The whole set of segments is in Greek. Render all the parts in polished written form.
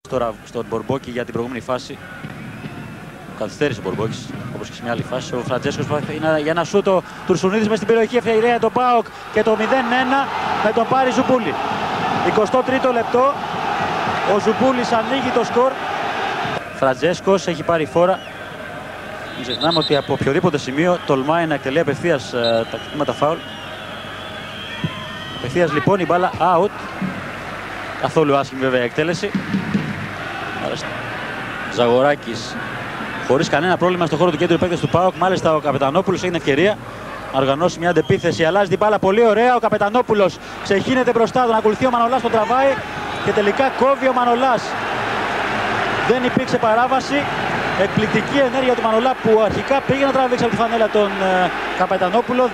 Τώρα στον Μπορμπόκι για την προηγούμενη φάση. Καθυστέρησε ο Μπορμπόκης, όπως και σε μια άλλη φάση. Ο Φραντζέσκος για ένα σούτο του Ρουσουνίδης μες στην περιοχή. Ευκαιρία για τον ΠΑΟΚ και το 0-1 με τον Πάρη Ζουμπούλη. 23ο λεπτό. Ο Ζουμπούλης ανοίγει το σκορ. Φραντζέσκος έχει πάρει φόρα. Μην ξεχνάμε ότι από οποιοδήποτε σημείο τολμάει να εκτελεί απευθείας τα κτήματα φάουλ. Απευθείας λοιπόν η μπάλα out. Καθόλου άσχημη βέβαια η εκτέλεση. Ζαγοράκης χωρίς κανένα πρόβλημα στο χώρο του κέντρου παίκτες του ΠΑΟΚ. Μάλιστα ο Καπετανόπουλος έχει την ευκαιρία να οργανώσει μια αντεπίθεση. Αλλάζει την μπάλα πολύ ωραία. Ο Καπετανόπουλος ξεχύνεται μπροστά, τον ακολουθεί ο Μανολάς, τον τραβάει και τελικά κόβει ο Μανολάς. Δεν υπήρξε παράβαση. Εκπληκτική ενέργεια του Μανολά που αρχικά πήγε να τραβήξει από τη φανέλα τον Καπετανόπουλο.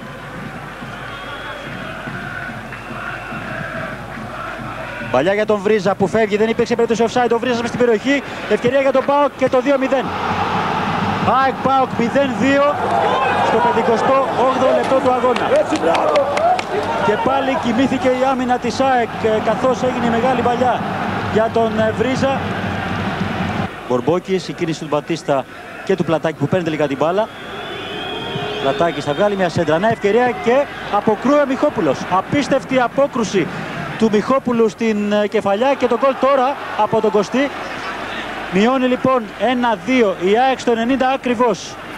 Παλιά για τον Βρίζα που φεύγει, δεν υπήρξε περίπτωση offside. Ο Βρίζας μες στην περιοχή. Ευκαιρία για τον ΠΑΟΚ και το 2-0. ΑΕΚ ΠΑΟΚ 0-2 στο 58ο λεπτό του αγώνα. Και πάλι κοιμήθηκε η άμυνα της ΑΕΚ καθώς έγινε η μεγάλη παλιά για τον Βρίζα. Μπορμπόκης, η κίνηση του Μπατίστα και του Πλατάκη που παίρνει τελικά την μπάλα. Πλατάκης θα βγάλει μια σέντρα, νέα ευκαιρία και αποκρούει ο Μιχόπουλος. Απίστευτη απόκρουση του Μιχόπουλου στην κεφαλιά και το γκολ τώρα από τον Κωστή. Μειώνει λοιπόν 1-2 η ΑΕΚ στο 90 ακριβώς.